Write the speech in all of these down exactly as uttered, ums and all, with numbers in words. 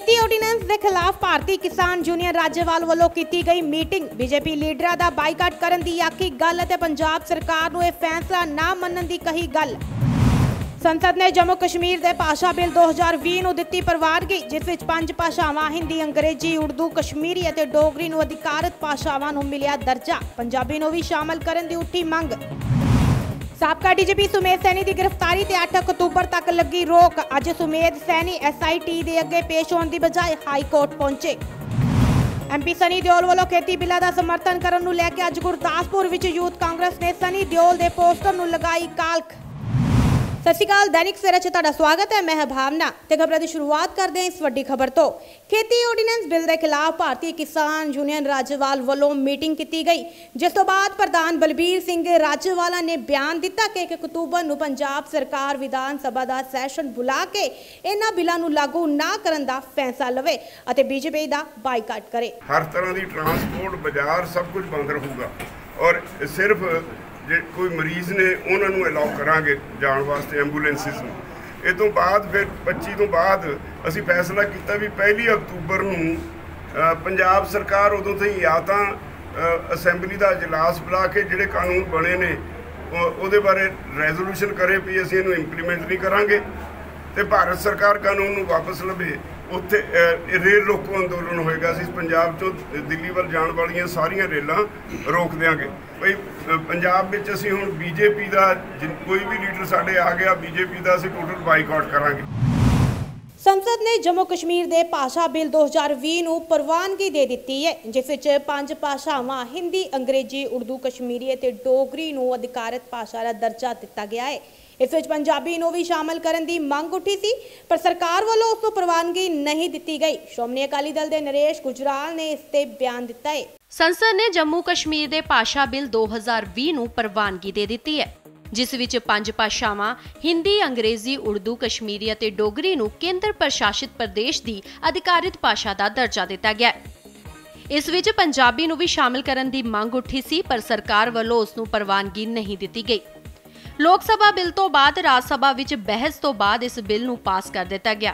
खेती ऑर्ਡੀਨੈਂਸ के खिलाफ भारतीय किसान यूनियन राज्यपाल वालों की गई मीटिंग बीजेपी लीडर का बाईकाट करने की आखी गल ते पंजाब सरकार नूं यह फैसला ना मनण की कही गल। संसद ने जम्मू कश्मीर के भाषा बिल दो हज़ार भी नूं दित्ती प्रवानगी, जिस विच पंज भाषावां हिंदी, अंग्रेजी, उर्दू, कश्मीरी और डोगरी नूं अधिकारत भाषावां नूं मिलिया दर्जा, पंजाबी नूं भी शामिल करने की उठी मंग। साबका डीजीपी सुमेध सैनी की गिरफ्तारी ते अठ अक्तूबर तक लगी रोक। अज Sumedh Saini S I T के अगे पेश होने की बजाय हाई कोर्ट पहुंचे। एम पी सनी दिओल वालों खेती बिलों का समर्थन करने नूं लैके अज गुरदासपुर विच यूथ कांग्रेस ने सनी दिओल के पोस्टर नूं लगाई काल्ख। सत श्री अकाल, दैनिक सवेरा च तुहाडा स्वागत है। मैं भावना ते खबरों की शुरुआत करते हैं इस वड्डी खबर तो। खेती ऑर्ਡੀਨੈਂਸ बिल के खिलाफ भारतीय किसान यूनियन राज्यपाल वालों मीटिंग की गई, जिस तो बाद प्रधान बलबीर सिंह राजेवाला ने बयान दिता कि एक अक्तूबर नूं पंजाब सरकार विधान सभा का सैशन बुला के इन्हां बिलों नूं लागू ना करन दा फैसला लवे अते बीजेपी का बाईकाट करे। हर तरह की ट्रांसपोर्ट, बाजार सब कुछ बंद रहूगा और सिर्फ जे कोई मरीज़ ने उन्होंने अलाउ करांगे जाने वास्ते एंबूलेंसिस में। ये तो बाद फिर पच्ची तो बाद असी फैसला किया भी पहली अक्तूबर नूं पंजाब सरकार उदों तो या तो असैंबली का इजलास बुला के जिहड़े कानून बने ने उहदे बारे रेजोल्यूशन करे भी असीं इहनूं इंप्लीमेंट नहीं करांगे ते भारत सरकार कानून नूं वापस लवे। उत्थे रेल रोको अंदोलन होएगा, असीं पंजाब चों दिल्ली वल जाण वालियां सारियां रेलां रोक देंगे। भाई पंजाब विच असीं हुण बीजेपी का कोई भी लीडर साडे आ गया बीजेपी का असीं टोटल बाईकाट करांगे। संसद ने जम्मू कश्मीर के भाषा बिल दो हज़ार भी नूं प्रवानगी दे दी है, जिस विच पंज भाषावां हिंदी, अंग्रेजी, उर्दू, कश्मीरी ते डोगरी नूं अधिकारत भाषा का दर्जा दिता गया है। इस विच पंजाबी नूं भी शामिल करने की मंग उठी सी, पर सरकार वालों उस तो प्रवानगी नहीं दी गई। श्रोमणी अकाली दल के नरेश गुजराल ने इस ते बयान दिता है। संसद ने जम्मू कश्मीर के भाषा बिल दो हज़ार भी नूं प्रवानगी दे दी है, जिस विच पंज भाषावां हिंदी, अंग्रेजी, उर्दू, कश्मीरी ते डोगरी नूं केंद्र प्रशासित प्रदेश की अधिकारित भाषा का दर्जा दिता गया है। इस विच पंजाबी नूं भी शामिल करने की मंग उठी सी, पर सरकार वालों उस नूं प्रवानगी नहीं दी गई। लोक सभा बिल तो बाद राज सभा विच बहस तो बाद इस बिल नूं पास कर दिता गया।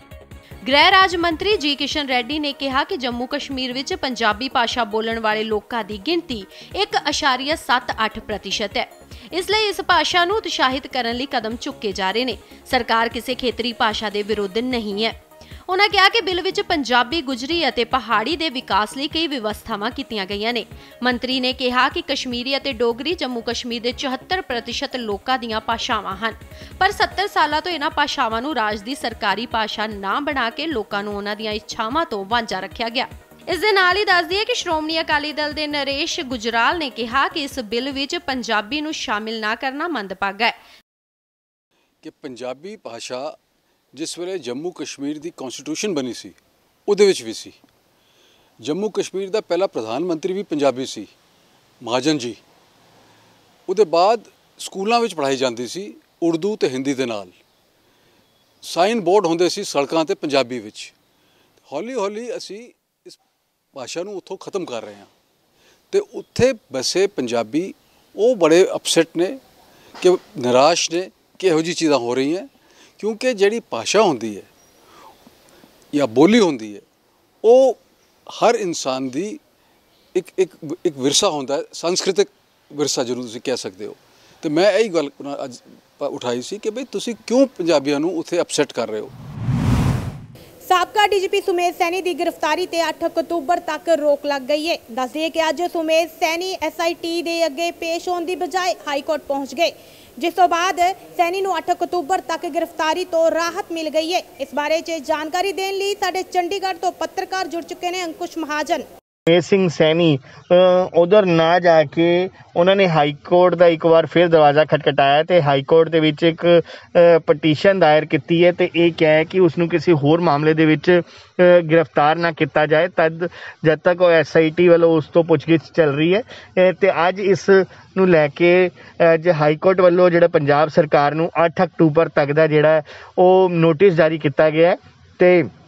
गृह राज मंत्री जी किशन रेड्डी ने कहा कि जम्मू कश्मीर विच पंजाबी भाषा बोलण वाले लोकां दी गिनती एक अशारिया सत्त अठ प्रतिशत है, इसलिए इस भाषा नूं उत्साहित करने लई कदम चुके जा रहे ने। सरकार किसी खेतरी भाषा के विरुद्ध नहीं है। उन्होंने कहा कि बिल विच पंजाबी, गुजरी और पहाड़ी के विकास लिए कई व्यवस्थावां कीतियां गईयां ने। मंत्री ने कहा कि कश्मीरी और डोगरी जम्मू कश्मीर के चौहत्तर प्रतिशत लोगों दीयां भाषावां हन, पर सत्तर साल तो इन्हां भाषावां नूं राज दी सरकारी भाषा ना बना के लोकां नूं उन्हां दीयां इच्छावां तो वांझा रखिया गया। इस दे नाल ही दस दिए कि श्रोमणी अकाली दल के नरेश गुजराल ने कहा कि इस बिल विच पंजाबी नूं शामिल ना करना मंदभागा है कि पंजाबी भाषा जिस वेले जम्मू कश्मीर की कॉन्स्टिट्यूशन बनी सी उहदे विच भी सी। जम्मू कश्मीर का पहला प्रधानमंत्री भी पंजाबी सी, महाजन जी। उहदे बाद स्कूलों में पढ़ाई जाती सी उर्दू ते हिंदी दे नाल। साइन बोर्ड होंदे सी सड़कों ते पंजाबी विच। हौली हौली असी इस भाषा नूं उत्थों खत्म कर रहे हैं ते उत्थे बसे पंजाबी वो बड़े अपसैट ने कि निराश ने कि इहो जी चीज़ां हो रही हैं, क्योंकि जिहड़ी भाषा होंदी है या बोली होंदी है वो हर इंसान दी एक एक एक विरसा होंदा है, सांस्कृतिक विरसा जरूर तुसीं कह सकते हो। तो मैं यही गल अज उठाई सी कि बई तुसीं क्यों पंजाबियों नूं उत्थे अपसैट कर रहे हो। साबका डीजीपी सुमेध सैनी की गिरफ्तारी ते अठ अक्तूबर तक रोक लग गई है। दस दिए कि अज Sumedh Saini S I T के अगे पेश होने की बजाय हाई कोर्ट पहुंच गए, जिस तो बाद सैनी नूं अठ अक्तूबर तक गिरफ्तारी तो राहत मिल गई है। इस बारे च जानकारी देने लई साडे चंडीगढ़ तो पत्रकार जुड़ चुके हैं अंकुश महाजन। सुमेध सिंह सैनी उधर ना जाके उन्होंने हाई कोर्ट का एक बार फिर दरवाज़ा खटखटाया तो हाई कोर्ट के विच एक पटीशन दायर की है तो ये क्या है कि उसनों किसी होर मामले दे विच गिरफ्तार ना किया जाए तद जब तक वो एस आई टी वालों उस तो पुछगिछ चल रही है। तो अज इस नूं लैके अज हाई कोर्ट वालों जिहड़ा पंजाब सरकार नूं अठ अक्तूबर तक का जिहड़ा वो नोटिस जारी किया गया है। तो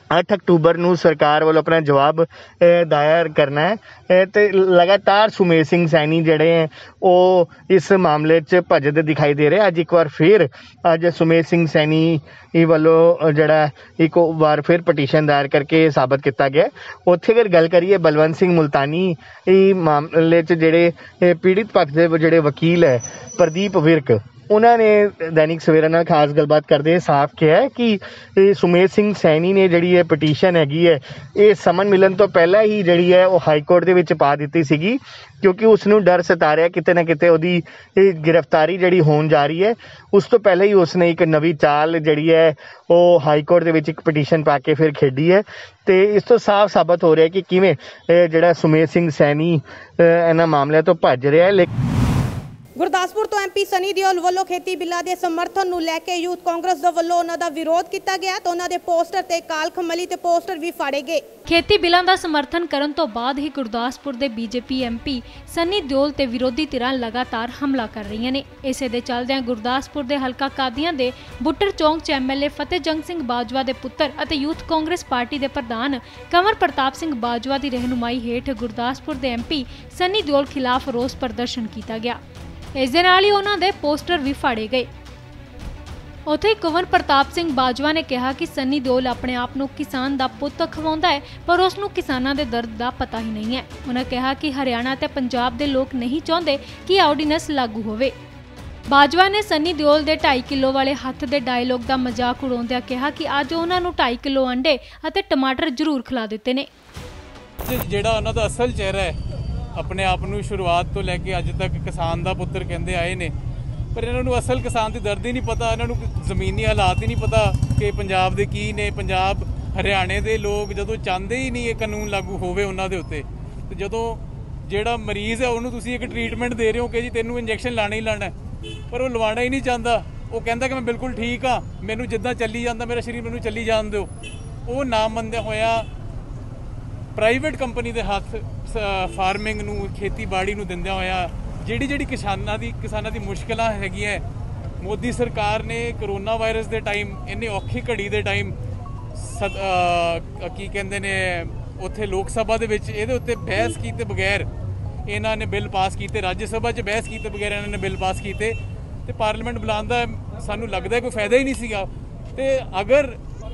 ਅੱਠ ਅਕਤੂਬਰ ਨੂੰ ਸਰਕਾਰ ਵੱਲੋਂ ਆਪਣਾ ਜਵਾਬ ਅ, ਦਾਇਰ ਕਰਨਾ ਹੈ ਅ, ਤੇ ਲਗਾਤਾਰ ਸੁਮੇਧ ਸਿੰਘ ਸੈਣੀ ਜਿਹੜੇ ਹੈ ਉਹ ਇਸ ਮਾਮਲੇ 'ਚ ਭੱਜਦੇ ਦਿਖਾਈ ਦੇ ਰਹੇ। ਅੱਜ ਇੱਕ ਵਾਰ ਫਿਰ ਅੱਜ ਸੁਮੇਧ ਸਿੰਘ ਸੈਣੀ ਵੱਲੋਂ ਜਿਹੜਾ ਇੱਕ ਵਾਰ ਫਿਰ ਪਟੀਸ਼ਨ ਦਾਇਰ ਕਰਕੇ ਸਾਬਤ ਕੀਤਾ ਗਿਆ। ਉੱਥੇ ਅਗਰ ਗੱਲ ਕਰੀਏ ਬਲਵੰਤ ਸਿੰਘ ਮੁਲਤਾਨੀ ਇਹ ਮਾਮਲੇ 'ਚ ਜਿਹੜੇ ਪੀੜਿਤ ਪੱਖ ਦੇ ਜਿਹੜੇ ਵਕੀਲ ਹੈ ਪ੍ਰਦੀਪ ਵਿਰਕ, ਉਹਨਾਂ ਨੇ दैनिक सवेरा ਨਾਲ ਖਾਸ ਗੱਲਬਾਤ ਕਰਦੇ ਸਾਫ਼ ਕਿਹਾ ਕਿ ਇਹ ਸੁਮੇਧ ਸਿੰਘ ਸੈਣੀ ਨੇ ਜਿਹੜੀ ਇਹ ਪਟੀਸ਼ਨ ਹੈਗੀ ਹੈ ਇਹ ਸਮਨ ਮਿਲਣ ਤੋਂ ਪਹਿਲਾਂ ਹੀ ਜਿਹੜੀ ਹੈ ਉਹ ਹਾਈ ਕੋਰਟ ਦੇ ਵਿੱਚ ਪਾ ਦਿੱਤੀ ਸੀਗੀ, ਕਿਉਂਕਿ ਉਸ ਨੂੰ ਡਰ ਸਤਾ ਰਿਹਾ ਕਿਤੇ ਨਾ ਕਿਤੇ ਉਹਦੀ ਇਹ ਗ੍ਰਿਫਤਾਰੀ ਜਿਹੜੀ ਹੋਣ ਜਾ ਰਹੀ ਹੈ। ਉਸ ਤੋਂ ਪਹਿਲਾਂ ਹੀ ਉਸਨੇ ਇੱਕ ਨਵੀਂ ਚਾਲ ਜਿਹੜੀ ਹੈ ਉਹ ਹਾਈ ਕੋਰਟ ਦੇ ਵਿੱਚ ਇੱਕ ਪਟੀਸ਼ਨ ਪਾ ਕੇ ਫਿਰ ਖੇਡੀ ਹੈ। ਤੇ ਇਸ ਤੋਂ ਸਾਫ਼ ਸਾਬਤ ਹੋ ਰਿਹਾ ਕਿ ਕਿਵੇਂ ਜਿਹੜਾ ਸੁਮੇਧ ਸਿੰਘ ਸੈਣੀ ਇਹਨਾਂ ਮਾਮਲਿਆਂ ਤੋਂ ਭੱਜ ਰਿਹਾ ਹੈ। ਗੁਰਦਾਸਪੁਰ ਤੋਂ ਐਮਪੀ ਸਨੀ ਦਿਓਲ ਵੱਲੋਂ ਖੇਤੀ ਬਿੱਲਾਂ ਦੇ ਸਮਰਥਨ ਨੂੰ ਲੈ ਕੇ ਯੂਥ ਕਾਂਗਰਸ ਦੇ ਵੱਲੋਂ ਉਹਨਾਂ ਦਾ ਵਿਰੋਧ ਕੀਤਾ ਗਿਆ ਤਾਂ ਉਹਨਾਂ ਦੇ ਪੋਸਟਰ ਤੇ ਕਾਲ ਖਮਲੀ ਤੇ ਪੋਸਟਰ ਵੀ ਫਾੜੇ ਗਏ। ਖੇਤੀ ਬਿੱਲਾਂ ਦਾ ਸਮਰਥਨ ਕਰਨ ਤੋਂ ਬਾਅਦ ਹੀ ਗੁਰਦਾਸਪੁਰ ਦੇ ਬੀਜੇਪੀ ਐਮਪੀ ਸਨੀ ਦਿਓਲ ਤੇ ਵਿਰੋਧੀ ਧਿਰਾਂ ਲਗਾਤਾਰ ਹਮਲਾ ਕਰ ਰਹੀਆਂ ਨੇ। ਇਸੇ ਦੇ ਚੱਲਦਿਆਂ ਗੁਰਦਾਸਪੁਰ ਦੇ ਹਲਕਾ ਕਾਦੀਆਂ ਦੇ ਬੁੱਟਰ ਚੌਂਕ ਚ ਐਮਐਲਏ ਫਤਿਹ ਜੰਗ ਸਿੰਘ ਬਾਜਵਾ ਦੇ ਪੁੱਤਰ ਅਤੇ ਯੂਥ ਕਾਂਗਰਸ ਪਾਰਟੀ ਦੇ ਪ੍ਰਧਾਨ ਕੰਵਰ ਪ੍ਰਤਾਪ ਸਿੰਘ ਬਾਜਵਾ ਦੀ ਰਹਿਨੁਮਾਈ ਹੇਠ ਗੁਰਦਾਸਪੁਰ ਦੇ ਐਮਪੀ ਸਨੀ ਦਿਓਲ ਖਿਲਾਫ ਰੋਸ ਪ੍ਰਦਰਸ਼ਨ ਕੀਤਾ ਗਿਆ। ਇਸ ਦੇ ਨਾਲ ਹੀ ਉਹਨਾਂ ਦੇ ਪੋਸਟਰ ਵੀ ਫਾੜੇ ਗਏ। ਉੱਥੇ ਕੰਵਰ ਪ੍ਰਤਾਪ ਸਿੰਘ ਬਾਜਵਾ ਨੇ ਕਿਹਾ ਕਿ ਸਨੀ ਦਿਓਲ ਆਪਣੇ ਆਪ ਨੂੰ ਕਿਸਾਨ ਦਾ ਪੁੱਤ ਅਖਵਾਉਂਦਾ ਹੈ ਪਰ ਉਸ ਨੂੰ ਕਿਸਾਨਾਂ ਦੇ ਦਰਦ ਦਾ ਪਤਾ ਹੀ ਨਹੀਂ ਹੈ। ਉਹਨਾਂ ਕਿਹਾ ਕਿ ਹਰਿਆਣਾ ਤੇ ਪੰਜਾਬ ਦੇ ਲੋਕ ਨਹੀਂ ਚਾਹੁੰਦੇ ਕਿ ਆਰਡੀਨੈਂਸ ਲਾਗੂ ਹੋਵੇ। ਬਾਜਵਾ ਨੇ ਸਨੀ ਦਿਓਲ ਦੇ ਢਾਈ ਕਿਲੋ ਵਾਲੇ ਹੱਥ ਦੇ ਡਾਇਲੋਗ ਦਾ ਮਜ਼ਾਕ ਉਡਾਉਂਦਿਆਂ ਕਿਹਾ ਕਿ ਅੱਜ ਉਹਨਾਂ ਨੂੰ ਢਾਈ ਕਿਲੋ ਅੰਡੇ ਅਤੇ ਟਮਾਟਰ ਜ਼ਰੂਰ ਖਿਲਾ ਦਿੱਤੇ ਨੇ। ਜਿਹੜਾ ਉਹਨਾਂ ਦਾ ਅਸਲ ਚਿਹਰਾ ਹੈ, ਆਪਣੇ ਆਪ ਨੂੰ ਸ਼ੁਰੂਆਤ ਤੋਂ ਲੈ ਕੇ ਅੱਜ ਤੱਕ ਕਿਸਾਨ ਦਾ ਪੁੱਤਰ ਕਹਿੰਦੇ ਆਏ ਨੇ, ਪਰ ਇਹਨਾਂ ਨੂੰ ਅਸਲ ਕਿਸਾਨ ਦੀ ਦਰਦ ਹੀ ਨਹੀਂ ਪਤਾ। ਇਹਨਾਂ ਨੂੰ ਜ਼ਮੀਨੀ ਹਾਲਾਤ ਹੀ ਨਹੀਂ ਪਤਾ ਕਿ ਪੰਜਾਬ ਦੇ ਕੀ ਨੇ। ਪੰਜਾਬ ਹਰਿਆਣੇ ਦੇ ਲੋਕ ਜਦੋਂ ਚਾਹੁੰਦੇ ਹੀ ਨਹੀਂ ਇਹ ਕਾਨੂੰਨ ਲਾਗੂ ਹੋਵੇ ਉਹਨਾਂ ਦੇ ਉੱਤੇ, ਤੇ ਜਦੋਂ ਜਿਹੜਾ ਮਰੀਜ਼ ਹੈ ਉਹਨੂੰ ਤੁਸੀਂ ਇੱਕ ਟ੍ਰੀਟਮੈਂਟ ਦੇ ਰਹੇ ਹੋ ਕਿ ਜੀ ਤੈਨੂੰ ਇੰਜੈਕਸ਼ਨ ਲਾਣਾ ਹੀ ਲਾਣਾ, ਪਰ ਉਹ ਲਵਾਉਣਾ ਹੀ ਨਹੀਂ ਚਾਹੁੰਦਾ। ਉਹ ਕਹਿੰਦਾ ਕਿ ਮੈਂ ਬਿਲਕੁਲ ਠੀਕ ਹਾਂ, ਮੈਨੂੰ ਜਿੱਦਾਂ ਚੱਲੀ ਜਾਂਦਾ ਮੇਰਾ ਸਰੀਰ, ਮੈਨੂੰ ਚੱਲੀ ਜਾਣ ਦਿਓ। ਉਹ ਨਾ ਮੰਨਦੇ ਹੋਇਆ ਪ੍ਰਾਈਵੇਟ ਕੰਪਨੀ ਦੇ ਹੱਥ ਫਾਰਮਿੰਗ ਨੂੰ, ਖੇਤੀਬਾੜੀ ਨੂੰ ਦਿੰਦਿਆਂ ਹੋਇਆ ਜਿਹੜੀ ਜਿਹੜੀ ਕਿਸਾਨਾਂ ਦੀ ਕਿਸਾਨਾਂ ਦੀ ਮੁਸ਼ਕਲਾਂ ਹੈਗੀਆਂ, ਮੋਦੀ ਸਰਕਾਰ ਨੇ ਕਰੋਨਾ ਵਾਇਰਸ ਦੇ ਟਾਈਮ, ਇੰਨੀ ਔਖੀ ਘੜੀ ਦੇ ਟਾਈਮ ਕੀ ਕਹਿੰਦੇ ਨੇ ਉੱਥੇ ਲੋਕ ਸਭਾ ਦੇ ਵਿੱਚ ਇਹਦੇ ਉੱਤੇ ਬਹਿਸ ਕੀਤੇ ਬਗੈਰ ਇਹਨਾਂ ਨੇ ਬਿੱਲ ਪਾਸ ਕੀਤੇ। ਰਾਜ ਸਭਾ 'ਚ ਬਹਿਸ ਕੀਤੇ ਬਗੈਰ ਇਹਨਾਂ ਨੇ ਬਿੱਲ ਪਾਸ ਕੀਤੇ ਤੇ ਪਾਰਲੀਮੈਂਟ ਬੁਲਾਉਣ ਦਾ ਸਾਨੂੰ ਲੱਗਦਾ ਕੋਈ ਫਾਇਦਾ ਹੀ ਨਹੀਂ ਸੀਗਾ। ਤੇ ਅਗਰ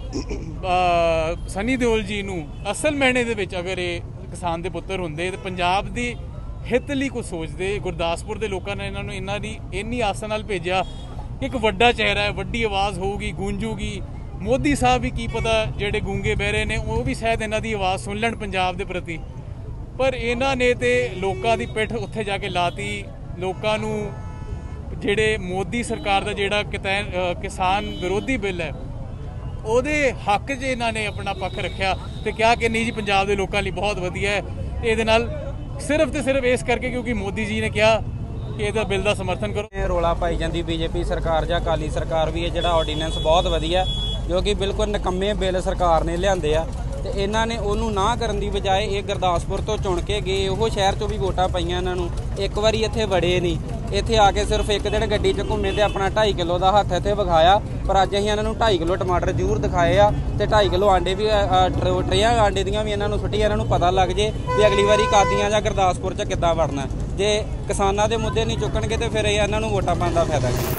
ਸਨੀ ਦਿਓਲ ਜੀ ਨੂੰ ਅਸਲ ਮਾਇਨੇ ਦੇ ਵਿੱਚ ਅਗਰ ਇਹ ਕਿਸਾਨ ਦੇ ਪੁੱਤਰ ਹੁੰਦੇ ਤੇ ਪੰਜਾਬ ਦੀ ਹਿੱਤ ਲਈ ਕੁਝ ਸੋਚਦੇ, ਗੁਰਦਾਸਪੁਰ ਦੇ ਲੋਕਾਂ ਨੇ ਇਹਨਾਂ ਨੂੰ ਇਹਨਾਂ ਦੀ ਇੰਨੀ ਆਸਾਂ ਨਾਲ ਭੇਜਿਆ ਕਿ ਇੱਕ ਵੱਡਾ ਚਿਹਰਾ ਹੈ, ਵੱਡੀ ਆਵਾਜ਼ ਹੋਊਗੀ, ਗੂੰਜੂਗੀ। ਮੋਦੀ ਸਾਹਿਬ ਵੀ ਕੀ ਪਤਾ ਜਿਹੜੇ ਗੂੰਗੇ ਬਹਿਰੇ ਨੇ ਉਹ ਵੀ ਸ਼ਾਇਦ ਇਹਨਾਂ ਦੀ ਆਵਾਜ਼ ਸੁਣ ਲੈਣ ਪੰਜਾਬ ਦੇ ਪ੍ਰਤੀ, ਪਰ ਇਹਨਾਂ ਨੇ ਤੇ ਲੋਕਾਂ ਦੀ ਪਿੱਠ ਉੱਥੇ ਜਾ ਕੇ ਲਾਤੀ। ਲੋਕਾਂ ਨੂੰ ਜਿਹੜੇ ਮੋਦੀ ਸਰਕਾਰ ਦਾ ਜਿਹੜਾ ਕਿਸਾਨ ਵਿਰੋਧੀ ਬਿੱਲ ਹੈ ਉਹਦੇ ਹੱਕ 'ਚ ਇਹਨਾਂ ਨੇ ਆਪਣਾ ਪੱਖ ਰੱਖਿਆ ਤੇ ਕਿਹਾ ਕਿ ਨਹੀਂ ਜੀ ਪੰਜਾਬ ਦੇ ਲੋਕਾਂ ਲਈ ਬਹੁਤ ਵਧੀਆ ਹੈ। ਤੇ ਇਹਦੇ ਨਾਲ ਸਿਰਫ ਤੇ ਸਿਰਫ ਇਸ ਕਰਕੇ ਕਿਉਂਕਿ ਮੋਦੀ ਜੀ ਨੇ ਕਿਹਾ ਕਿ ਇਹਦਾ ਬਿੱਲ ਦਾ ਸਮਰਥਨ ਕਰੋ। ਰੌਲਾ ਪਾਈ ਜਾਂਦੀ ਬੀਜੇਪੀ ਸਰਕਾਰ ਜਾਂ ਅਕਾਲੀ ਸਰਕਾਰ ਵੀ ਹੈ ਜਿਹੜਾ ਆਰਡੀਨੈਂਸ ਬਹੁਤ ਵਧੀਆ, ਜੋ ਕਿ ਬਿਲਕੁਲ ਨਿਕੰਮੇ ਬਿੱਲ ਸਰਕਾਰ ਨੇ ਲਿਆਂਦੇ ਆ ਤੇ ਇਹਨਾਂ ਨੇ ਉਹਨੂੰ ਨਾ ਕਰਨ ਦੀ ਬਜਾਏ ਇਹ ਗੁਰਦਾਸਪੁਰ ਤੋਂ ਚੁਣ ਕੇ ਗਏ। ਉਹ ਸ਼ਹਿਰ 'ਚੋਂ ਵੀ ਵੋਟਾਂ ਪਾਈਆਂ ਇਹਨਾਂ ਨੂੰ, ਇੱਕ ਵਾਰੀ ਇੱਥੇ ਵੜੇ ਨਹੀਂ। ਇੱਥੇ ਆ ਕੇ ਸਿਰਫ ਇੱਕ ਦਿਨ ਗੱਡੀ 'ਚ ਘੁੰਮੇ ਤੇ ਆਪਣਾ ਢਾਈ ਕਿਲੋ ਦਾ ਹੱਥ ਇੱਥੇ ਵਿਖਾਇਆ, ਪਰ ਅੱਜ ਅਸੀਂ ਇਹਨਾਂ ਨੂੰ ਢਾਈ ਕਿਲੋ ਟਮਾਟਰ ਜ਼ਰੂਰ ਦਿਖਾਏ ਆ ਤੇ ਢਾਈ ਕਿਲੋ ਆਂਡੇ ਵੀ, ਟਰੇਆਂ ਆਂਡੇ ਦੀਆਂ ਵੀ ਇਹਨਾਂ ਨੂੰ ਸੁੱਟੀ। ਇਹਨਾਂ ਨੂੰ ਪਤਾ ਲੱਗ ਜੇ ਵੀ ਅਗਲੀ ਵਾਰੀ ਕਾਦੀਆਂ ਜਾਂ ਗੁਰਦਾਸਪੁਰ 'ਚ ਕਿੱਦਾਂ ਵੜਨਾ। ਜੇ ਕਿਸਾਨਾਂ ਦੇ ਮੁੱਦੇ ਨਹੀਂ ਚੁੱਕਣਗੇ ਤੇ ਫਿਰ ਇਹਨਾਂ ਨੂੰ ਵੋਟਾਂ ਪਾਉਣ ਦਾ ਫਾਇਦਾ ਨਹੀਂ।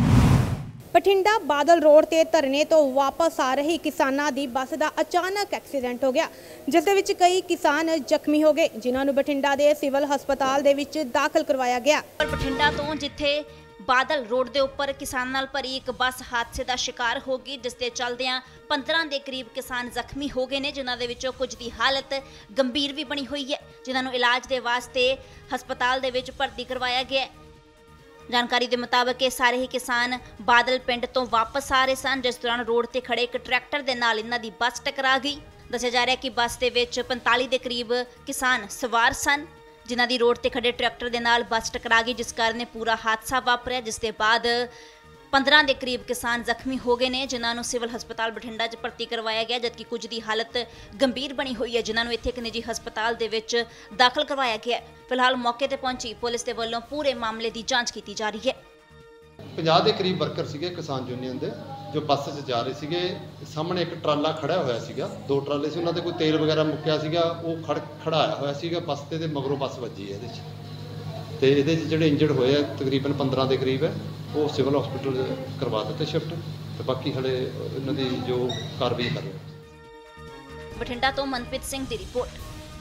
ਬਠਿੰਡਾ ਬਾਦਲ ਰੋਡ ਤੇ ਧਰਨੇ ਤੋਂ ਵਾਪਸ ਆ ਰਹੀ ਕਿਸਾਨਾਂ ਦੀ ਬੱਸ ਦਾ ਅਚਾਨਕ ਐਕਸੀਡੈਂਟ ਹੋ ਗਿਆ, ਜਿਸ ਦੇ ਵਿੱਚ ਕਈ ਕਿਸਾਨ ਜ਼ਖਮੀ ਹੋ ਗਏ, ਜਿਨ੍ਹਾਂ ਨੂੰ ਬਠਿੰਡਾ ਦੇ ਸਿਵਲ ਹਸਪਤਾਲ ਦੇ ਵਿੱਚ ਦਾਖਲ ਕਰਵਾਇਆ ਗਿਆ। ਬਠਿੰਡਾ ਤੋਂ ਜਿੱਥੇ ਬਾਦਲ ਰੋਡ ਦੇ ਉੱਪਰ ਕਿਸਾਨਾਂ ਨਾਲ ਭਰੀ ਇੱਕ ਬੱਸ ਹਾਦਸੇ ਦਾ ਸ਼ਿਕਾਰ ਹੋ ਗਈ, ਜਿਸ ਦੇ ਚੱਲਦਿਆਂ ਪੰਦਰਾਂ ਦੇ ਕਰੀਬ ਕਿਸਾਨ ਜ਼ਖਮੀ ਹੋ ਗਏ ਨੇ, ਜਿਨ੍ਹਾਂ ਦੇ ਵਿੱਚੋਂ ਕੁਝ ਦੀ ਹਾਲਤ ਗੰਭੀਰ ਵੀ ਬਣੀ ਹੋਈ ਹੈ, ਜਿਨ੍ਹਾਂ ਨੂੰ ਇਲਾਜ ਦੇ ਵਾਸਤੇ ਹਸਪਤਾਲ ਦੇ ਵਿੱਚ ਭਰਤੀ ਕਰਵਾਇਆ ਗਿਆ ਹੈ। ਜਾਣਕਾਰੀ ਦੇ ਮੁਤਾਬਕ ਇਹ ਸਾਰੇ ਹੀ ਕਿਸਾਨ ਬਾਦਲ ਪਿੰਡ ਤੋਂ ਵਾਪਸ ਆ ਰਹੇ ਸਨ, ਜਿਸ ਦੌਰਾਨ ਰੋਡ ਤੇ ਖੜੇ ਇੱਕ ਟਰੈਕਟਰ ਦੇ ਨਾਲ ਇਹਨਾਂ ਦੀ ਬੱਸ ਟਕਰਾ ਗਈ। ਦੱਸਿਆ ਜਾ ਰਿਹਾ ਕਿ ਬੱਸ ਦੇ ਵਿੱਚ ਪੰਤਾਲੀ ਦੇ ਕਰੀਬ ਕਿਸਾਨ ਸਵਾਰ ਸਨ, ਜਿਨ੍ਹਾਂ ਦੀ ਰੋਡ ਤੇ ਖੜੇ ਟਰੈਕਟਰ ਦੇ ਨਾਲ ਬੱਸ ਟਕਰਾ ਗਈ, ਜਿਸ ਕਾਰਨ ਪੂਰਾ ਹਾਦਸਾ ਵਾਪਰਿਆ, ਜਿਸ ਦੇ ਬਾਅਦ ਪੰਦਰਾਂ ਦੇ ਕਰੀਬ ਕਿਸਾਨ ਜ਼ਖਮੀ ਹੋ ਗਏ ਨੇ, ਜਿਨ੍ਹਾਂ ਨੂੰ ਸਿਵਲ ਹਸਪਤਾਲ ਬਠਿੰਡਾ 'ਚ ਭਰਤੀ ਕਰਵਾਇਆ ਗਿਆ, ਜਦਕਿ ਕੁਝ ਦੀ ਹਾਲਤ ਗੰਭੀਰ ਬਣੀ ਹੋਈ ਹੈ, ਜਿਨ੍ਹਾਂ ਨੂੰ ਇੱਥੇ ਇੱਕ ਨਿੱਜੀ ਹਸਪਤਾਲ ਦੇ ਵਿੱਚ ਦਾਖਲ ਕਰਵਾਇਆ ਗਿਆ। ਫਿਲਹਾਲ ਮੌਕੇ ਤੇ ਪਹੁੰਚੀ ਪੁਲਿਸ ਦੇ ਵੱਲੋਂ ਪੂਰੇ ਮਾਮਲੇ ਦੀ ਜਾਂਚ ਕੀਤੀ ਜਾ ਰਹੀ ਹੈ। ਪੰਜਾਹ ਦੇ ਕਰੀਬ ਵਰਕਰ ਸੀਗੇ ਕਿਸਾਨ ਯੂਨੀਅਨ ਦੇ, ਜੋ ਬੱਸ 'ਚ ਜਾ ਰਹੇ ਸੀਗੇ, ਸਾਹਮਣੇ ਇੱਕ ਟਰਾਲਾ ਖੜਿਆ ਹੋਇਆ ਸੀਗਾ, ਦੋ ਟਰਾਲੇ ਸੀ, ਉਹਨਾਂ ਤੇ ਕੋਈ ਤੇਲ ਵਗੈਰਾ ਮੁੱਕਿਆ ਸੀਗਾ, ਉਹ ਖੜ ਖੜਾਇਆ ਹੋਇਆ ਸੀਗਾ ਬੱਸ ਤੇ, ਤੇ ਮਗਰੋਂ ਬੱਸ ਵੱਜੀ ਇਹਦੇ 'ਚ। ਤੇ ਇਹਦੇ 'ਚ ਜਿਹੜੇ ਇੰਜਰਡ ਹੋਏ ਆ ਤਕਰੀਬਨ ਪੰਦਰਾਂ ਦੇ ਕਰੀਬ ਹੈ, ਉਹ ਸਿਵਲ ਹਸਪੀਟਲ ਕਰਵਾ ਦਿੱਤੇ ਸ਼ਿਫਟ, ਤੇ ਬਾਕੀ ਹਲੇ ਇਹਨਾਂ ਦੀ ਜੋ ਕਾਰਵਾਈ ਕਰ ਰਹੇ। ਬਠਿੰਡਾ ਤੋਂ ਮਨਪ੍ਰੀਤ ਸਿੰਘ ਦੀ ਰਿਪੋਰਟ।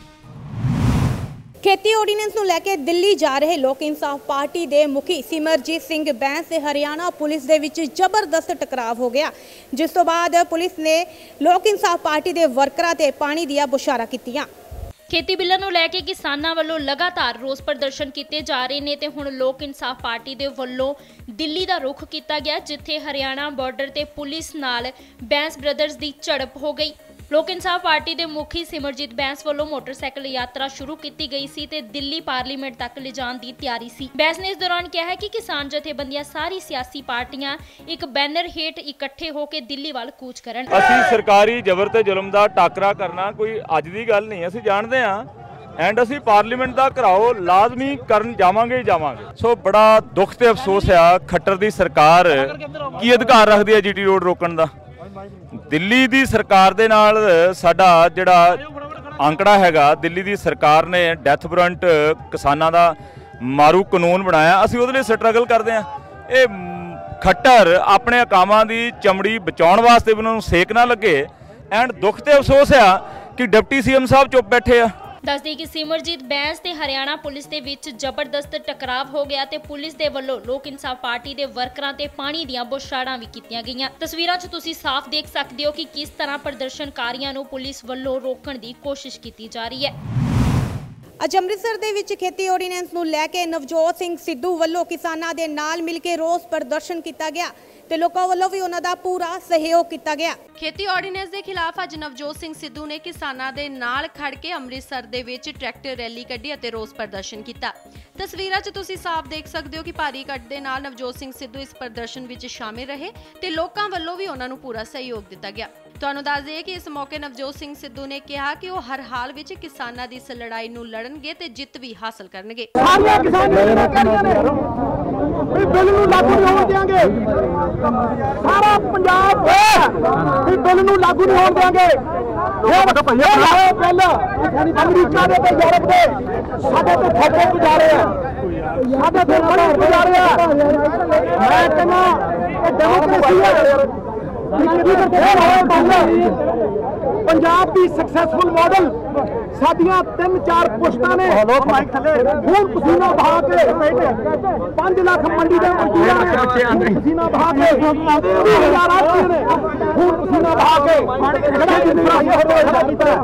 खेती ऑर्ਡੀਨੈਂਸ ਨੂੰ ਲੈ ਕੇ ਦਿੱਲੀ ਜਾ ਰਹੇ ਲੋਕ ਇਨਸਾਫ ਪਾਰਟੀ ਦੇ ਮੁਖੀ ਸਿਮਰਜੀਤ ਸਿੰਘ ਬੈਂਸ ਤੇ ਹਰਿਆਣਾ ਪੁਲਿਸ ਦੇ ਵਿੱਚ ਜ਼ਬਰਦਸਤ ਟਕਰਾਅ ਹੋ ਗਿਆ, ਜਿਸ ਤੋਂ ਬਾਅਦ ਪੁਲਿਸ ਨੇ ਲੋਕ ਇਨਸਾਫ ਪਾਰਟੀ ਦੇ ਵਰਕਰਾਂ ਤੇ ਪਾਣੀ ਦੀਆਂ ਬੁਛਾਰਾਂ ਕੀਤੀਆਂ। ਖੇਤੀ ਬਿੱਲਾਂ ਨੂੰ ਲੈ ਕੇ ਕਿਸਾਨਾਂ ਵੱਲੋਂ ਲਗਾਤਾਰ ਰੋਸ ਪ੍ਰਦਰਸ਼ਨ ਕੀਤੇ ਜਾ ਰਹੇ ਨੇ ਤੇ ਹੁਣ ਲੋਕ ਇਨਸਾਫ ਪਾਰਟੀ ਦੇ ਵੱਲੋਂ ਦਿੱਲੀ ਦਾ ਰੁਖ ਕੀਤਾ ਗਿਆ, ਜਿੱਥੇ ਹਰਿਆਣਾ ਬਾਰਡਰ ਤੇ ਪੁਲਿਸ ਨਾਲ ਬੈਂਸ ਬ੍ਰਦਰਜ਼ ਦੀ ਝੜਪ ਹੋ ਗਈ। ਲੋਕ ਇਨਸਾਫ ਪਾਰਟੀ ਦੇ ਮੁਖੀ ਸਿਮਰਜੀਤ ਬੈਂਸ ਵੱਲੋਂ ਮੋਟਰਸਾਈਕਲ ਯਾਤਰਾ ਸ਼ੁਰੂ ਕੀਤੀ ਗਈ ਸੀ ਤੇ ਦਿੱਲੀ ਪਾਰਲੀਮੈਂਟ ਤੱਕ ਲਿਜਾਣ ਦੀ ਤਿਆਰੀ ਸੀ। ਬੈਂਸ ਨੇ ਇਸ ਦੌਰਾਨ ਕਿਹਾ ਹੈ ਕਿ ਕਿਸਾਨ ਜਥੇਬੰਦੀਆਂ ਸਾਰੀ ਸਿਆਸੀ ਪਾਰਟੀਆਂ ਇੱਕ ਬੈਨਰ ਹੇਠ ਇਕੱਠੇ ਹੋ ਕੇ ਦਿੱਲੀ ਵੱਲ ਕੂਚ ਕਰਨ। ਅਸੀਂ ਸਰਕਾਰੀ ਜ਼ਬਰ ਤੇ ਜ਼ੁਲਮ ਦਾ ਟਾਕਰਾ ਕਰਨਾ ਕੋਈ ਅੱਜ ਦੀ ਗੱਲ ਨਹੀਂ, ਅਸੀਂ ਜਾਣਦੇ ਹਾਂ ਐਂਡ ਅਸੀਂ ਪਾਰਲੀਮੈਂਟ ਦਾ ਘਰਾਓ ਲਾਜ਼ਮੀ ਕਰਨ ਜਾਵਾਂਗੇ ਹੀ ਜਾਵਾਂਗੇ। ਸੋ ਬੜਾ ਦੁੱਖ ਤੇ ਅਫਸੋਸ ਆ, ਖੱਟਰ ਦੀ ਸਰਕਾਰ ਕੀ ਅਧਿਕਾਰ ਰੱਖਦੀ ਹੈ ਜੀਟੀ ਰੋਡ ਰੋਕਣ ਦਾ। ਦਿੱਲੀ ਦੀ ਸਰਕਾਰ ਦੇ ਨਾਲ ਸਾਡਾ ਜਿਹੜਾ ਅੰਕੜਾ ਹੈਗਾ, ਦਿੱਲੀ ਦੀ ਸਰਕਾਰ ਨੇ ਡੈਥ ਵਾਰੰਟ ਕਿਸਾਨਾਂ ਦਾ ਮਾਰੂ ਕਾਨੂੰਨ ਬਣਾਇਆ, ਅਸੀਂ ਉਹਦੇ ਲਈ ਸਟਰਗਲ ਕਰਦੇ ਹਾਂ। ਇਹ ਖੱਟਰ ਆਪਣੇ ਕਾਮਾਂ ਦੀ ਚਮੜੀ ਬਚਾਉਣ ਵਾਸਤੇ ਉਹਨਾਂ ਨੂੰ ਸੇਕ ਨਾ ਲੱਗੇ ਐਂਡ ਦੁੱਖ ਤੇ ਅਫਸੋਸ ਆ ਕਿ ਡਿਪਟੀ ਸੀਐਮ ਸਾਹਿਬ ਚੁੱਪ ਬੈਠੇ ਆ। ਦੱਸਦੇ ਕਿ ਸਿਮਰਜੀਤ ਬੈਂਸ ਤੇ ਹਰਿਆਣਾ ਪੁਲਿਸ ਦੇ ਵਿੱਚ ਜ਼ਬਰਦਸਤ ਟਕਰਾਅ ਹੋ ਗਿਆ ਤੇ ਪੁਲਿਸ ਦੇ ਵੱਲੋਂ ਲੋਕ ਇਨਸਾਫ ਪਾਰਟੀ ਦੇ ਵਰਕਰਾਂ ਤੇ ਪਾਣੀ ਦੀਆਂ ਬੁਛਾੜਾਂ ਵੀ ਕੀਤੀਆਂ ਗਈਆਂ। ਤਸਵੀਰਾਂ 'ਚ ਤੁਸੀਂ ਸਾਫ਼ ਦੇਖ ਸਕਦੇ ਹੋ ਕਿ ਕਿਸ ਤਰ੍ਹਾਂ ਪ੍ਰਦਰਸ਼ਨਕਾਰੀਆਂ ਨੂੰ ਪੁਲਿਸ ਵੱਲੋਂ ਰੋਕਣ ਦੀ ਕੋਸ਼ਿਸ਼ ਕੀਤੀ ਜਾ ਰਹੀ ਹੈ। ਅੱਜ ਅੰਮ੍ਰਿਤਸਰ ਦੇ ਵਿੱਚ ਖੇਤੀ ਆਰਡੀਨੈਂਸ ਨੂੰ ਲੈ ਕੇ ਨਵਜੋਤ ਸਿੰਘ ਸਿੱਧੂ ਵੱਲੋਂ ਕਿਸਾਨਾਂ ਦੇ ਨਾਲ ਮਿਲ ਕੇ ਰੋਸ ਪ੍ਰਦਰਸ਼ਨ ਕੀਤਾ ਗਿਆ ਤੇ ਲੋਕਾਂ ਵੱਲੋਂ ਵੀ ਉਹਨਾਂ ਦਾ ਪੂਰਾ ਸਹਿਯੋਗ ਕੀਤਾ ਗਿਆ। ਖੇਤੀ ਆਰਡੀਨੈਂਸ ਦੇ ਖਿਲਾਫ ਅੱਜ ਨਵਜੋਤ ਸਿੰਘ ਸਿੱਧੂ ਨੇ ਕਿਸਾਨਾਂ ਦੇ ਨਾਲ ਖੜ ਕੇ ਅੰਮ੍ਰਿਤਸਰ ਦੇ ਵਿੱਚ ਟਰੈਕਟਰ ਰੈਲੀ ਕੱਢੀ ਅਤੇ ਰੋਸ ਪ੍ਰਦਰਸ਼ਨ ਕੀਤਾ। ਤਸਵੀਰਾਂ 'ਚ ਤੁਸੀਂ ਸਾਫ਼ ਦੇਖ ਸਕਦੇ ਹੋ ਕਿ ਭਾਰੀ ਇਕੱਠ ਦੇ ਨਾਲ ਨਵਜੋਤ ਸਿੰਘ ਸਿੱਧੂ ਇਸ ਪ੍ਰਦਰਸ਼ਨ ਵਿੱਚ ਸ਼ਾਮਿਲ ਰਹੇ ਤੇ ਲੋਕਾਂ ਵੱਲੋਂ ਵੀ ਉਹਨਾਂ ਨੂੰ ਪੂਰਾ ਸਹਿਯੋਗ ਦਿੱਤਾ ਗਿਆ। ਤੁਹਾਨੂੰ ਦੱਸ ਦਈਏ ਕਿ ਇਸ ਮੌਕੇ ਨਵਜੋਤ ਸਿੰਘ ਸਿੱਧੂ ਨੇ ਕਿਹਾ ਕਿ ਉਹ ਹਰ ਹਾਲ ਵਿੱਚ ਕਿਸਾਨਾਂ ਦੀ ਇਸ ਲੜਾਈ ਨੂੰ ਲੜਨਗੇ ਤੇ ਜਿੱਤ ਵੀ ਹਾਸਲ ਕਰਨਗੇ। ਬਿੱਲ ਨੂੰ ਲਾਗੂ ਨਹੀਂ ਹੋਣ ਦੇਵਾਂਗੇ, ਸਾਰਾ ਪੰਜਾਬ ਇਹ ਬਿੱਲ ਨੂੰ ਲਾਗੂ ਨਹੀਂ ਹੋਣ ਦੇਵਾਂਗੇ। ਇਹ ਬਿੱਲ ਅਮਰੀਕਾ ਦੇ ਤੇ ਯੂਰਪ ਦੇ ਸਾਡੇ ਤੇ ਠੱਗੇ ਗੁਜ਼ਾਰੇ ਆ, ਸਾਡੇ ਤੇ ਬੜੇ ਗੁਜ਼ਾਰੇ ਆ। ਮੈਂ ਕਹਿੰਦਾ ਇਹ ਡੈਮੋਕ੍ਰੇਸੀ ਹੈ। ਪੰਜਾਬ ਦੀ ਸਕਸੈਸਫੁਲ ਮਾਡਲ ਸਾਡੀਆਂ ਤਿੰਨ ਚਾਰ ਪੁਸ਼ਤਾਂ ਨੇ ਖੂਨ ਪਸੀਨਾ ਬਹਾ ਕੇ ਪੰਜ ਲੱਖ ਮੰਡੀ ਦੇ ਮਜ਼ਦੂਰਾਂ ਨੇ ਪਸੀਨਾ ਬਹਾ ਕੇ ਵੀਹ ਹਜ਼ਾਰ ਆਦਮੀ ਨੇ ਖੂਨ ਪਸੀਨਾ ਬਹਾ ਕੇ ਜਿਹੜਾ ਇਨਫਰਾਸਟ੍ਰਕਚਰ ਕੀਤਾ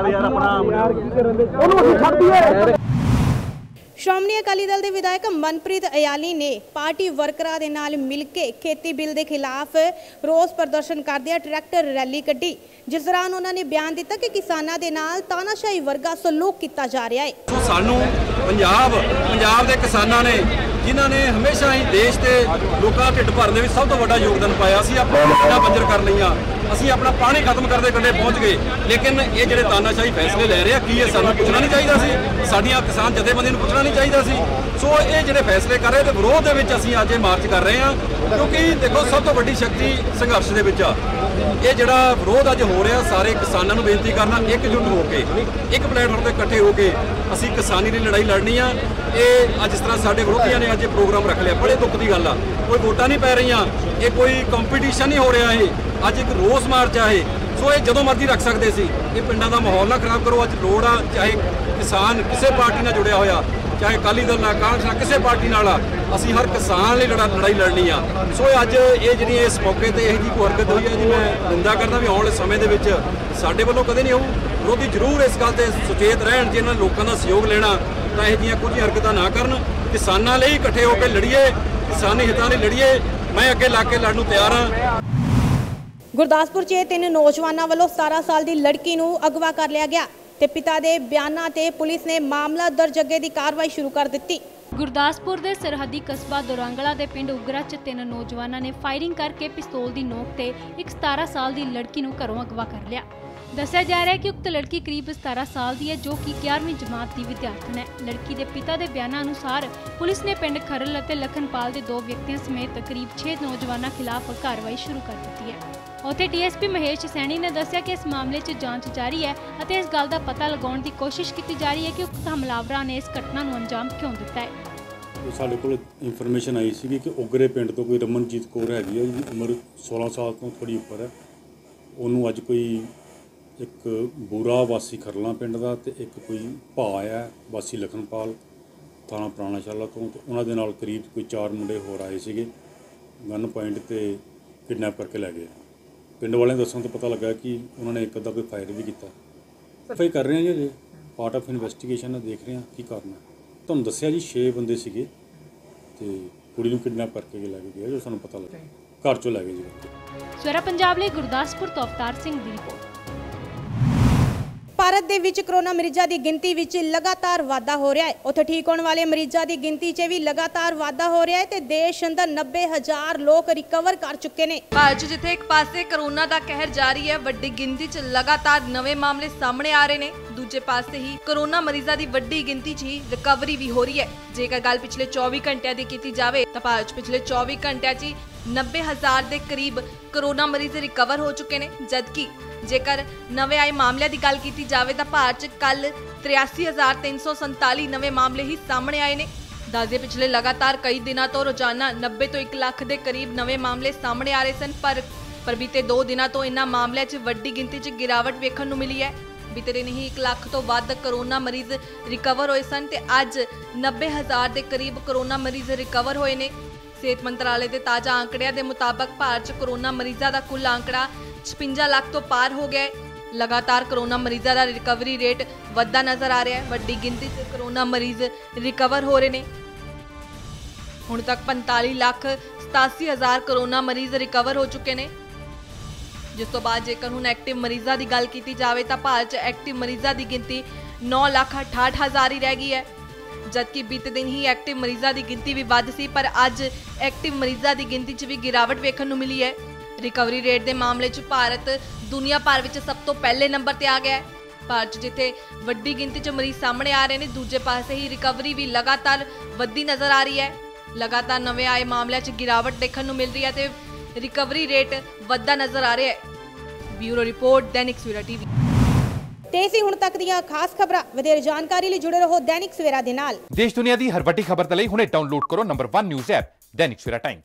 ਉਹਨੂੰ ਅਸੀਂ ਛੱਡ ਦਈਏ। ਸ਼੍ਰੋਮਣੀ ਅਕਾਲੀ ਦਲ ਦੇ ਵਿਧਾਇਕ ਮਨਪ੍ਰੀਤ ਅਯਾਲੀ ਨੇ ਪਾਰਟੀ ਵਰਕਰਾਂ ਦੇ ਨਾਲ ਮਿਲ ਕੇ ਖੇਤੀ ਬਿੱਲ ਦੇ ਖਿਲਾਫ ਰੋਸ ਪ੍ਰਦਰਸ਼ਨ ਕਰਦਿਆਂ ਟਰੈਕਟਰ ਰੈਲੀ ਕੱਢੀ, ਜਿਸ ਦੌਰਾਨ ਉਹਨਾਂ ਨੇ ਬਿਆਨ ਦਿੱਤਾ ਕਿ ਕਿਸਾਨਾਂ ਦੇ ਨਾਲ ਤਾਨਾਸ਼ਾਹੀ ਵਰਗਾ ਸਲੂਕ ਕੀਤਾ ਜਾ ਰਿਹਾ ਹੈ। ਸਾਨੂੰ ਪੰਜਾਬ ਪੰਜਾਬ ਦੇ ਕਿਸਾਨਾਂ ਨੇ ਜਿਨ੍ਹਾਂ ਨੇ ਹਮੇਸ਼ਾ ਹੀ ਦੇਸ਼ ਤੇ ਲੋਕਾਂ ਦਾ ਢਿੱਡ ਭਰਨ ਦੇ ਵਿੱਚ ਸਭ ਤੋਂ ਵੱਡਾ ਯੋਗਦਾਨ ਪਾਇਆ। ਅਸੀਂ ਆਪਣਾ ਜ਼ਮੀਨਾਂ ਬੰਜਰ ਕਰ ਲਈਆਂ, ਅਸੀਂ ਆਪਣਾ ਪਾਣੀ ਖਤਮ ਕਰਦੇ ਕੰਢੇ ਪਹੁੰਚ ਗਏ, ਲੇਕਿਨ ਇਹ ਜਿਹੜੇ ਤਾਨਾਸ਼ਾਹੀ ਫੈਸਲੇ ਲੈ ਰਹੇ ਆ ਕੀ ਇਹ ਸਾਨੂੰ ਪੁੱਛਣਾ ਨਹੀਂ ਚਾਹੀਦਾ ਸੀ? ਸਾਡੀਆਂ ਕਿਸਾਨ ਜਥੇਬੰਦੀਆਂ ਨੂੰ ਪੁੱਛਣਾ ਨਹੀਂ ਚਾਹੀਦਾ ਸੀ? ਸੋ ਇਹ ਜਿਹੜੇ ਫੈਸਲੇ ਕਰ ਰਹੇ ਤੇ ਵਿਰੋਧ ਦੇ ਵਿੱਚ ਅਸੀਂ ਅੱਜ ਇਹ ਮਾਰਚ ਕਰ ਰਹੇ ਹਾਂ, ਕਿਉਂਕਿ ਦੇਖੋ ਸਭ ਤੋਂ ਵੱਡੀ ਸ਼ਕਤੀ ਸੰਘਰਸ਼ ਦੇ ਵਿੱਚ ਆ। ਇਹ ਜਿਹੜਾ ਵਿਰੋਧ ਅੱਜ ਹੋ ਰਿਹਾ, ਸਾਰੇ ਕਿਸਾਨਾਂ ਨੂੰ ਬੇਨਤੀ ਕਰਨਾ ਇਕਜੁੱਟ ਹੋ ਕੇ ਇੱਕ ਪਲੇਟਫਾਰਮ ਤੇ ਇਕੱਠੇ ਹੋ ਕੇ ਅਸੀਂ ਕਿਸਾਨੀ ਦੀ ਲੜਾਈ ਲੜਨੀ ਆ। ਇਹ ਅੱਜ ਜਿਸ ਤਰ੍ਹਾਂ ਸਾਡੇ ਵਿਰੋਧੀਆਂ ਨੇ ਅੱਜ ਇਹ ਪ੍ਰੋਗਰਾਮ ਰੱਖ ਲਿਆ, ਬੜੇ ਦੁੱਖ ਦੀ ਗੱਲ ਆ। ਕੋਈ ਵੋਟਾਂ ਨਹੀਂ ਪੈ ਰਹੀਆਂ, ਇਹ ਕੋਈ ਕੰਪੀਟੀਸ਼ਨ ਨਹੀਂ ਹੋ ਰਿਹਾ, ਇਹ ਅੱਜ ਇੱਕ ਰੋਸ ਮਾਰਚ ਆ ਇਹ। ਸੋ ਇਹ ਜਦੋਂ ਮਰਜ਼ੀ ਰੱਖ ਸਕਦੇ ਸੀ। ਇਹ ਪਿੰਡਾਂ ਦਾ ਮਾਹੌਲ ਨਾ ਖਰਾਬ ਕਰੋ। ਅੱਜ ਲੋੜ ਆ, ਚਾਹੇ ਕਿਸਾਨ ਕਿਸੇ ਪਾਰਟੀ ਨਾਲ ਜੁੜਿਆ ਹੋਇਆ, ਚਾਹੇ ਅਕਾਲੀ ਦਲ ਨਾਲ, ਕਾਂਗਰਸ ਨਾਲ, ਕਿਸੇ ਪਾਰਟੀ ਨਾਲ ਆ, ਅਸੀਂ ਹਰ ਕਿਸਾਨ ਲਈ ਲੜਾ ਲੜਾਈ ਲੜਨੀ ਆ। ਸੋ ਅੱਜ ਇਹ ਜਿਹੜੀ ਇਸ ਮੌਕੇ ਤੇ ਇਹ ਜੀ ਕੋਈ ਹਰਕਤ ਹੋਈ ਹੈ ਜੀ, ਮੈਂ ਨਿੰਦਾ ਕਰਦਾ ਵੀ ਆਉਣ ਵਾਲੇ ਸਮੇਂ ਦੇ ਵਿੱਚ ਸਾਡੇ ਵੱਲੋਂ ਕਦੇ ਨਹੀਂ ਹੋਊ। ਵਿਰੋਧੀ ਜ਼ਰੂਰ ਇਸ ਗੱਲ ਤੇ ਸੁਚੇਤ ਰਹਿਣ, ਜੇ ਇਹਨਾਂ ਲੋਕਾਂ ਦਾ ਸਹਿਯੋਗ ਲੈਣਾ ਤਾਂ ਇਹ ਜਿਹੀਆਂ ਕੁਝ ਹਰਕਤਾਂ ਨਾ ਕਰਨ। ਕਿਸਾਨਾਂ ਲਈ ਇਕੱਠੇ ਹੋ ਕੇ ਲੜੀਏ, ਕਿਸਾਨੀ ਹਿੱਤਾਂ ਲਈ ਲੜੀਏ। ਮੈਂ ਅੱਗੇ ਲਾ ਕੇ ਲੜਨ ਨੂੰ ਤਿਆਰ ਹਾਂ। ਗੁਰਦਾਸਪੁਰ 'ਚ ਤਿੰਨ ਨੌਜਵਾਨਾਂ ਵੱਲੋਂ ਸਤਾਰਾਂ ਸਾਲ ਦੀ ਲੜਕੀ ਨੂੰ ਅਗਵਾ ਕਰ ਲਿਆ ਗਿਆ ਤੇ ਪਿਤਾ ਦੇ ਬਿਆਨਾਂ ਤੇ ਪੁਲਿਸ ਨੇ ਮਾਮਲਾ ਦਰਜ ਅੱਗੇ ਦੀ ਕਾਰਵਾਈ ਸ਼ੁਰੂ ਕਰ ਦਿੱਤੀ। ਗੁਰਦਾਸਪੁਰ ਦੇ ਸਰਹੱਦੀ ਕਸਬਾ ਦੋਰਾਂਗਲਾ ਦੇ ਪਿੰਡ ਉਗਰਾ 'ਚ ਤਿੰਨ ਨੌਜਵਾਨਾਂ ਨੇ ਫਾਇਰਿੰਗ ਕਰਕੇ ਪਿਸਤੌਲ ਦੀ ਨੋਕ ਤੇ ਇੱਕ ਸਤਾਰਾਂ ਸਾਲ ਦੀ ਲੜਕੀ ਨੂੰ ਘਰੋਂ ਅਗਵਾ ਕਰ ਲਿਆ। ਦੱਸਿਆ ਜਾ ਰਿਹਾ ਹੈ ਕਿ ਉਕਤ ਲੜਕੀ ਕਰੀਬ ਸਤਾਰਾਂ ਸਾਲ ਦੀ ਹੈ ਜੋ ਕਿ ਗਿਆਰਵੀਂ ਜਮਾਤ ਦੀ ਵਿਦਿਆਰਥਣ ਹੈ। ਲੜਕੀ ਦੇ ਪਿਤਾ ਦੇ ਬਿਆਨਾਂ ਅਨੁਸਾਰ ਪੁਲਿਸ ਨੇ ਪਿੰਡ ਖਰਲ ਅਤੇ ਲਖਨਪਾਲ ਦੇ ਦੋ ਵਿਅਕਤੀਆਂ ਸਮੇਤ ਕਰੀਬ ਛੇ ਨੌਜਵਾਨਾਂ ਖਿਲਾਫ ਕਾਰਵਾਈ ਸ਼ੁਰੂ ਕਰ ਦਿੱਤੀ ਹੈ। ਉੱਥੇ ਡੀਐਸਪੀ ਮਹੇਸ਼ ਸੈਣੀ ਨੇ ਦੱਸਿਆ ਕਿ ਇਸ ਮਾਮਲੇ 'ਚ ਜਾਂਚ ਜਾਰੀ ਹੈ ਅਤੇ ਇਸ ਗੱਲ ਦਾ ਪਤਾ ਲਗਾਉਣ ਦੀ ਕੋਸ਼ਿਸ਼ ਕੀਤੀ ਜਾ ਰਹੀ ਹੈ ਕਿ ਉਕਤ ਹਮਲਾਵਰਾਂ ਨੇ ਇਸ ਘਟਨਾ ਨੂੰ ਅੰਜਾਮ ਕਿਉਂ ਦਿੱਤਾ ਹੈ। ਸਾਡੇ ਕੋਲ ਇਨਫੋਰਮੇਸ਼ਨ ਆਈ ਸੀ ਕਿ ਉਗਰੇ ਪਿੰਡ ਤੋਂ ਕੋਈ ਰਮਨਜੀਤ ਕੌਰ ਹੈਗੀ ਹੈ, ਜਿਹਦੀ ਉਮਰ ਸੋਲਾਂ ਸਾਲ ਤੋਂ ਥੋੜੀ ਉੱਪਰ ਹੈ। ਉਹਨੂੰ ਅੱਜ ਕੋਈ ਇੱਕ ਬੂਰਾ ਵਾਸੀ ਖਰਲਾ ਪਿੰਡ ਦਾ ਤੇ ਇੱਕ ਕੋਈ ਭਾ ਆ ਵਾਸੀ ਲਖਨਪਾਲ ਥਾਣਾ ਪੁਰਾਣਾ ਸ਼ਾਲਾ ਤੋਂ, ਤੇ ਉਹਨਾਂ ਦੇ ਨਾਲ ਕਰੀਬ ਕੋਈ ਚਾਰ ਮੁੰਡੇ ਹੋਰ ਆਏ ਸੀਗੇ, ਗਨ ਪੁਆਇੰਟ ਤੇ ਕਿਡਨੈਪ ਕਰਕੇ ਲੈ ਗਏ। ਪਿੰਡ ਵਾਲਿਆਂ ਦੱਸਣ ਤੋਂ ਪਤਾ ਲੱਗਾ ਕਿ ਉਹਨਾਂ ਨੇ ਇੱਕ ਅੱਧਾ ਕੋਈ ਫਾਇਰ ਵੀ ਕੀਤਾ। ਫਿਰ ਕਰ ਰਹੇ ਹਾਂ ਜੀ, ਪਾਰਟ ਆਫ ਇਨਵੈਸਟੀਗੇਸ਼ਨ ਹੈ, ਦੇਖ ਰਹੇ ਹਾਂ ਕੀ ਕਰਨਾ। ਤੁਹਾਨੂੰ ਦੱਸਿਆ ਜੀ ਛੇ ਬੰਦੇ ਸੀਗੇ ਤੇ ਕੁੜੀ ਨੂੰ ਕਿਡਨੈਪ ਕਰਕੇ ਲੈ ਕੇ ਗਏ, ਜੋ ਸਾਨੂੰ ਪਤਾ ਲੱਗਾ ਘਰ ਚੋਂ ਲੈ ਗਏ ਜੀ। ਸਵੇਰਾ ਪੰਜਾਬ ਲਈ ਗੁਰਦਾਸਪੁਰ ਤੋਂ ਅਵਤਾਰ ਸਿੰਘ ਦੀ ਰਿਪੋਰਟ। ਭਾਰਤ ਦੇ ਵਿੱਚ ਕਰੋਨਾ ਮਰੀਜ਼ਾਂ ਦੀ ਗਿਣਤੀ ਵਿੱਚ ਲਗਾਤਾਰ ਵਾਧਾ ਹੋ ਰਿਹਾ ਹੈ। ਉੱਥੇ ਠੀਕ ਹੋਣ ਵਾਲੇ ਮਰੀਜ਼ਾਂ ਦੀ ਗਿਣਤੀ 'ਚ ਵੀ ਲਗਾਤਾਰ ਵਾਧਾ ਹੋ ਰਿਹਾ ਹੈ ਤੇ ਦੇਸ਼ ਅੰਦਰ ਨੱਬੇ ਹਜ਼ਾਰ ਲੋਕ ਰਿਕਵਰ ਕਰ ਚੁੱਕੇ ਨੇ। ਭਾਰਤ 'ਚ ਜਿੱਥੇ ਇੱਕ ਪਾਸੇ ਕਰੋਨਾ ਦਾ ਕਹਿਰ ਜਾਰੀ ਹੈ, ਵੱਡੀ ਗਿਣਤੀ 'ਚ ਲਗਾਤਾਰ ਨਵੇਂ ਮਾਮਲੇ ਸਾਹਮਣੇ ਆ ਰਹੇ ਨੇ, ਦੂਜੇ ਪਾਸੇ ਹੀ ਕਰੋਨਾ ਮਰੀਜ਼ਾਂ ਦੀ ਵੱਡੀ ਗਿਣਤੀ 'ਚ ਹੀ ਰਿਕਵਰੀ ਵੀ ਹੋ ਰਹੀ ਹੈ। ਜੇਕਰ ਗੱਲ ਪਿਛਲੇ ਚੌਵੀ ਘੰਟਿਆਂ ਦੀ ਕੀਤੀ ਜਾਵੇ ਤਾਂ ਭਾਰਤ 'ਚ ਪਿਛਲੇ ਚੌਵੀ ਘੰਟਿਆਂ 'ਚ ਨੱਬੇ ਹਜ਼ਾਰ ਦੇ ਕਰੀਬ ਕਰੋਨਾ ਮਰੀਜ਼ ਰਿਕਵਰ ਹੋ ਚੁੱਕੇ ਨੇ, ਜਦਕਿ ਜੇਕਰ ਨਵੇਂ ਆਏ ਮਾਮਲਿਆਂ ਦੀ ਗੱਲ ਕੀਤੀ ਜਾਵੇ ਤਾਂ ਭਾਰਤ 'ਚ ਕੱਲ ਤਰਿਆਸੀ ਹਜ਼ਾਰ ਤਿੰਨ ਸੌ ਸੰਤਾਲੀ ਨਵੇਂ ਮਾਮਲੇ ਹੀ ਸਾਹਮਣੇ ਆਏ ਨੇ। ਦੱਸਦੇ ਪਿਛਲੇ ਲਗਾਤਾਰ ਕਈ ਦਿਨਾਂ ਤੋਂ ਰੋਜ਼ਾਨਾ ਨੱਬੇ ਤੋਂ ਇੱਕ ਲੱਖ ਦੇ ਕਰੀਬ ਨਵੇਂ ਮਾਮਲੇ ਸਾਹਮਣੇ ਆ ਰਹੇ ਸਨ, ਪਰ ਪਰ ਬੀਤੇ ਦੋ ਦਿਨਾਂ ਤੋਂ ਇਨ੍ਹਾਂ ਮਾਮਲਿਆਂ 'ਚ ਵੱਡੀ ਗਿਣਤੀ 'ਚ ਗਿਰਾਵਟ ਵੇਖਣ ਨੂੰ ਮਿਲੀ ਹੈ। ਬੀਤੇ ਦਿਨ ਹੀ ਇੱਕ ਲੱਖ ਤੋਂ ਵੱਧ ਕਰੋਨਾ ਮਰੀਜ਼ ਰਿਕਵਰ ਹੋਏ ਸਨ ਤੇ ਅੱਜ ਨੱਬੇ ਹਜ਼ਾਰ ਦੇ ਕਰੀਬ ਕਰੋਨਾ ਮਰੀਜ਼ ਰਿਕਵਰ ਹੋਏ ਨੇ। ਸਿਹਤ ਮੰਤਰਾਲੇ ਦੇ ਤਾਜ਼ਾ ਅੰਕੜਿਆਂ ਦੇ ਮੁਤਾਬਕ ਭਾਰਤ 'ਚ ਕਰੋਨਾ ਮਰੀਜ਼ਾਂ ਦਾ ਕੁੱਲ ਅੰਕੜਾ ਛਪੰਜਾ ਲੱਖ ਤੋਂ ਪਾਰ ਹੋ ਗਿਆ ਹੈ। ਲਗਾਤਾਰ ਕਰੋਨਾ ਮਰੀਜ਼ਾਂ ਦਾ ਰਿਕਵਰੀ ਰੇਟ ਵੱਧਦਾ ਨਜ਼ਰ ਆ ਰਿਹਾ ਹੈ। ਵੱਡੀ ਗਿਣਤੀ 'ਚ ਕਰੋਨਾ ਮਰੀਜ਼ ਰਿਕਵਰ ਹੋ ਰਹੇ ਨੇ। ਹੁਣ ਤੱਕ ਪੰਤਾਲੀ ਲੱਖ ਸਤਾਸੀ ਹਜ਼ਾਰ ਕਰੋਨਾ ਮਰੀਜ਼ ਰਿਕਵਰ ਹੋ ਚੁੱਕੇ ਨੇ, ਜਿਸ ਤੋਂ ਬਾਅਦ ਜੇਕਰ ਹੁਣ ਐਕਟਿਵ ਮਰੀਜ਼ਾਂ ਦੀ ਗੱਲ ਕੀਤੀ ਜਾਵੇ ਤਾਂ ਭਾਰਤ 'ਚ ਐਕਟਿਵ ਮਰੀਜ਼ਾਂ ਦੀ ਗਿਣਤੀ ਨੌ ਲੱਖ ਅਠਾਹਠ ਹਜ਼ਾਰ ਹੀ ਰਹਿ ਗਈ ਹੈ। ਜਦਕਿ ਬੀਤੇ ਦਿਨ ਹੀ ਐਕਟਿਵ ਮਰੀਜ਼ਾਂ ਦੀ ਗਿਣਤੀ ਵੀ ਵੱਧ ਸੀ, ਪਰ ਅੱਜ ਐਕਟਿਵ ਮਰੀਜ਼ਾਂ ਦੀ ਗਿਣਤੀ 'ਚ ਵੀ ਗਿਰਾਵਟ ਵੇਖਣ ਨੂੰ ਮਿਲੀ ਹੈ। ਰਿਕਵਰੀ ਰੇਟ ਦੇ ਮਾਮਲੇ 'ਚ ਭਾਰਤ ਦੁਨੀਆ ਭਰ ਵਿੱਚ ਸਭ ਤੋਂ ਪਹਿਲੇ ਨੰਬਰ ਤੇ ਆ ਗਿਆ ਹੈ। ਭਾਰਤ 'ਚ ਜਿੱਥੇ ਵੱਡੀ ਗਿਣਤੀ 'ਚ ਮਰੀਜ਼ ਸਾਹਮਣੇ ਆ ਰਹੇ ਨੇ, ਦੂਜੇ ਪਾਸੇ ਹੀ ਰਿਕਵਰੀ ਵੀ ਲਗਾਤਾਰ ਵੱਧਦੀ ਨਜ਼ਰ ਆ ਰਹੀ ਹੈ। ਲਗਾਤਾਰ ਨਵੇਂ ਆਏ ਮਾਮਲਿਆਂ 'ਚ ਗਿਰਾਵਟ ਦੇਖਣ ਨੂੰ ਮਿਲ ਰਹੀ ਹੈ ਤੇ ਰਿਕਵਰੀ ਰੇਟ ਵੱਧਦਾ ਨਜ਼ਰ ਆ ਰਿਹਾ ਹੈ। Bureau report, Dainik Savera TV. ਤੇ ਸੀ ਹੁਣ ਤੱਕ ਦੀਆਂ ਖਾਸ ਖਬਰਾਂ। ਵਧੇਰੇ ਜਾਣਕਾਰੀ ਲਈ ਜੁੜੇ ਰਹੋ ਦੈਨਿਕ ਸਵੇਰਾ ਦੇ ਨਾਲ। ਦੇਸ਼ ਦੁਨੀਆ ਦੀ ਹਰ ਵੱਡੀ ਖਬਰ ਦੇ ਲਈ ਹੁਣੇ ਡਾਊਨਲੋਡ ਕਰੋ ਨੰਬਰ ਇੱਕ news app Dainik Savera time.